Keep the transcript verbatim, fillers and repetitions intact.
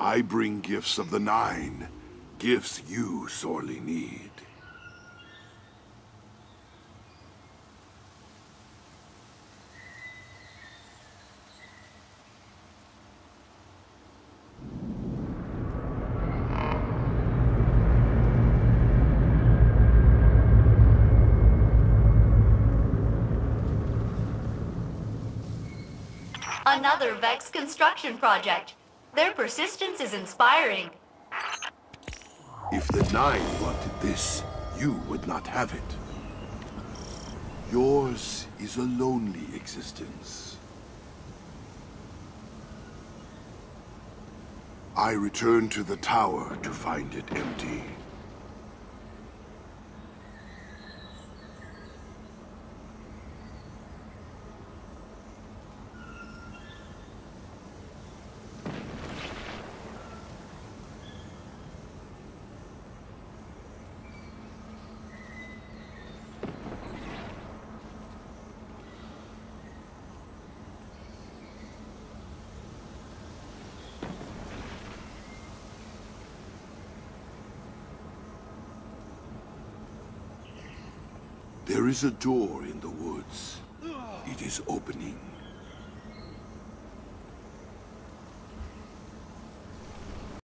I bring gifts of the Nine. Gifts you sorely need. Another Vex construction project. Their persistence is inspiring. If the Nine wanted this, you would not have it. Yours is a lonely existence. I return to the tower to find it empty. There is a door in the woods. It is opening.